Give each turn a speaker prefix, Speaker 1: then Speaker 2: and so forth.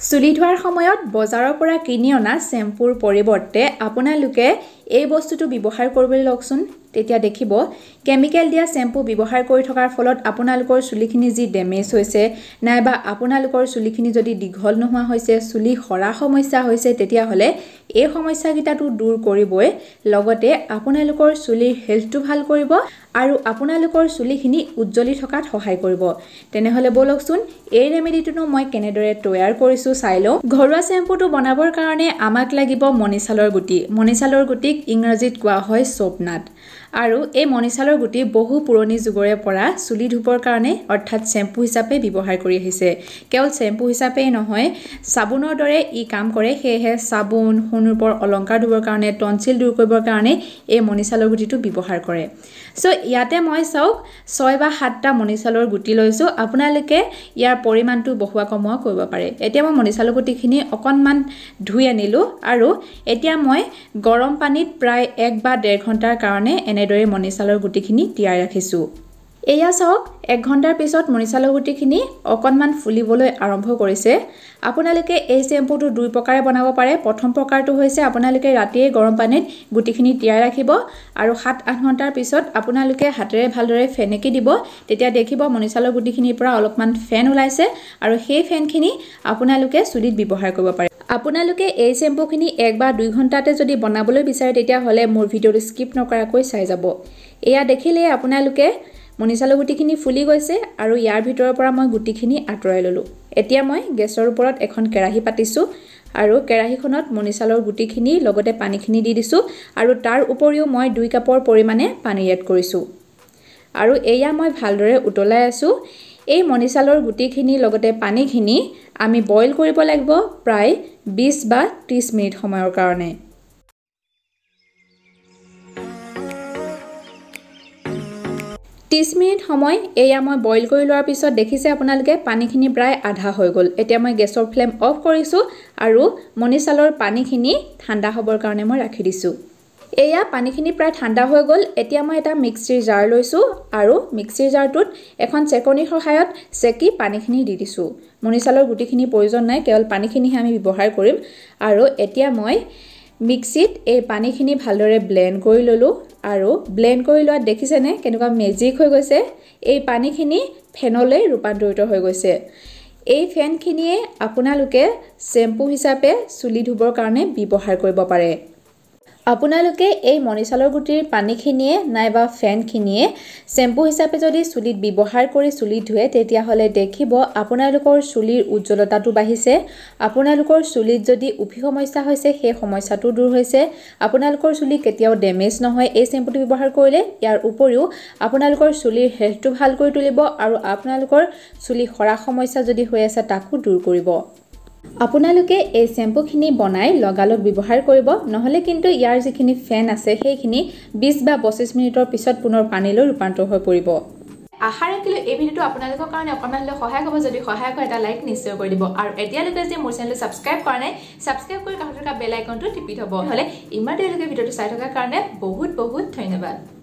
Speaker 1: চুলি ধোৱাৰ সময়ত বজাৰৰ পৰা কিনি অনা শ্যাম্পুৰ পৰিৱৰ্তে আপোনালোকে এই বস্তুটো ব্যৱহাৰ কৰিবলৈ লওকচোন তেতিয়া দেখিব কেমিক্যাল দিয়া শ্যাম্পু ব্যৱহাৰ কৰি থকাৰ ফলত আপোনালোকৰ চুলিখিনি যি ড্যামেজ হৈছে নাইবা আপোনালোকৰ চুলিখিনি যদি দীঘল নোহোৱা হৈছে চুলি সৰা সমস্যা হৈছে তেতিয়া হলে এই সমস্যাকিটাটো দূৰ কৰিবই লগতে আপোনালোকৰ চুলিৰ হেল্থটো ভাল কৰিব আৰু আপোনালোকৰ চুলিখিনি উজ্জ্বলি থকাত সহায় কৰিব তেনেহলে বলকচোন এই ৰেমেডিটো মই কেনেদৰে তৈয়াৰ কৰিছো চাই লওঁ ঘৰুৱা শ্যাম্পুটো বনাবৰ কাৰণে আমাক লাগিব মণিছালৰ গুটি মণিছালৰ গুটিক ইংৰাজীত কোৱা হয় সোপনাট আৰু এই মণিছালৰ গুটি বহু পুৰণি যুগৰে পৰা চুলি ধুবৰ কাৰণে অৰ্থাৎ শ্যাম্পু হিচাপে ব্যৱহাৰ কৰি আহিছে কেৱল শ্যাম্পু হিচাপে নহয় সাবুনৰ দৰে ই কাম কৰে হেহে সাবুন হুনুৰপৰ অলংকাৰ ধুবৰ কাৰণে টনচিল দূৰ কৰিবৰ কাৰণে এই মণিছালৰ গুটিটো ব্যৱহাৰ কৰে সো ইয়াতে মই চাওক 6 বা 7টা মণিছালৰ গুটি লৈছো আপোনালোকে ইয়াৰ পৰিমাণটো বহুৱা কমোৱা কৰিব পাৰে এতিয়া মই মণিছালৰ গুটিখিনি অকনমান ধুই আনিলো আৰু এতিয়া মই গৰম পানীত প্ৰায় 1 বা 1.5 ঘণ্টাৰ কাৰণে এনেদৰে মণিছালৰ গুটিখিনি তিয়াই ৰাখিছো এয়া চাওক 1 ঘণ্টাৰ পিছত মণিছালৰ গুটিখিনি অকনমান ফুলিবলৈ আৰম্ভ কৰিছে আপোনালোকে এই শ্যাম্পুটো দুই প্ৰকাৰে বনাব পাৰে প্ৰথম প্ৰকাৰটো হৈছে আপোনালোকে ৰাতিয়ে গৰম পানীত গুটিখিনি তিয়াই ৰাখিব আৰু 7-8 ঘণ্টাৰ পিছত আপোনালোকে হাতেৰে ভালদৰে ফেনেকি দিব তেতিয়া দেখিব মণিছালৰ গুটিখিনিৰ পৰা অলপমান ফেন ওলাইছে আৰু সেই ফেনখিনি আপোনালোকে চুলিত ব্যৱহাৰ কৰিব পাৰে আপোনালোকে এই শ্যাম্পুখিনি 1 বা 2 ঘণ্টাতে যদি বনাবলৈ বিচাৰে তেতিয়া হলে মোৰ ভিডিওটো স্কিপ নকৰাকৈ চাই যাব এয়া দেখিলে আপোনালোকে মণিছালৰ গুটিখিনি ফুলি গৈছে আৰু ইয়াৰ ভিতৰৰ পৰা মই গুটিখিনি আঁতৰাই ললো এতিয়া মই গেছৰ ওপৰত এখন কেৰাহী পাতিছো আৰু কেৰাহীখনত মণিছালৰ গুটিখিনি লগতে পানীখিনি দি দিছো আৰু তাৰ উপৰিও মই 2 কাপৰ পৰিমাণে পানী এড কৰিছো আৰু এয়া মই ভালদৰে উতলাই আছো এই মণিছালৰ গুটিখিনি লগতে পানীখিনি আমি বইল কৰিব লাগিব প্ৰায় 20 বা 30 মিনিট সময়ৰ কাৰণে 30 মিনিট সময় এয়া মই বইল কৰি লোৱাৰ পিছত দেখিছে আপোনালোকে পানীখিনি প্ৰায় আধা হৈ গল এতিয়া মই গেছৰ ফ্লেম অফ কৰিছো আৰু মণিছালৰ পানীখিনি ঠাণ্ডা হ'বৰ কাৰণে মই ৰাখি দিছো এয়া পানীখিনি প্ৰায় ঠাণ্ডা হৈ গল এতিয়া মই এটা মিক্সিৰ জাৰ লৈছো আৰু মিক্সিৰ জাৰটোত এখন চেকনিৰ সহায়ত চেকি পানীখিনি দি দিছো মণিছালৰ গুটিখিনি প্ৰয়োজন নাই কেৱল পানীখিনিহে আমি ব্যৱহাৰ কৰিম আৰু এতিয়া মই মিক্সিত এই পানীখিনি ভালদৰে ব্লেন্ড কৰি ললো আৰু ব্লেন্ড কৰি লোৱা দেখিছেনে কেনেকুৱা মেজিক হৈ গৈছে এই পানীখিনি ফেনলৈ ৰূপান্তৰিত হৈ গৈছে এই ফেনখিনিয়ে আপোনালোকে শ্যাম্পু হিচাপে চুলি ধুবৰ কাৰণে ব্যৱহাৰ কৰিব পাৰে আপোনালোকে এই মণিছালৰ গুটিৰ পানীখিনিয়ে নাইবা ফেনখিনিয়ে শ্যাম্পু হিচাপে যদি চুলিত ব্যৱহাৰ কৰি চুলি ধুৱে তেতিয়া হলে দেখিব আপোনালোকৰ চুলিৰ উজ্জ্বলতাটো বাঢ়িছে আপোনালোকৰ চুলিত যদি উফি সমস্যা হৈছে সেই সমস্যাটো দূৰ হৈছে আপোনালোকৰ চুলি কেতিয়াও ড্যামেজ নহয় এই শ্যাম্পুটো ব্যৱহাৰ কৰিলে ইয়াৰ উপৰিও আপোনালোকৰ চুলিৰ হেল্থটো ভাল কৰি তুলিব আৰু আপোনালোকৰ চুলি সৰা সমস্যা যদি হৈ আছে তাকো দূৰ কৰিব আপোনালোকে এই শ্যাম্পুখিনি বনাই লগালগ ব্যৱহাৰ কৰিব নহলে কিন্তু ইয়াৰ যিখিনি ফেন আছে সেইখিনি 20 বা 25 মিনিটৰ পিছত পুনৰ পানীলৈ ৰূপান্তৰ হৈ পৰিব আশা ৰাখিলো এই ভিডিওটো আপোনালোকৰ কাৰণে অকমান হলে সহায় হ'ব যদি সহায় কৰে এটা লাইক নিশ্চয় কৰি দিব আৰু এতিয়ালৈকে যে মোৰ চেনেলটো সাবস্ক্ৰাইব কৰা নাই সাবস্ক্ৰাইব কৰি কাষত থকা বেল আইকনটো টিপি থব হলে ইমানলৈকে ভিডিওটো চাই থকাৰ কাৰণে বহুত বহুত ধন্যবাদ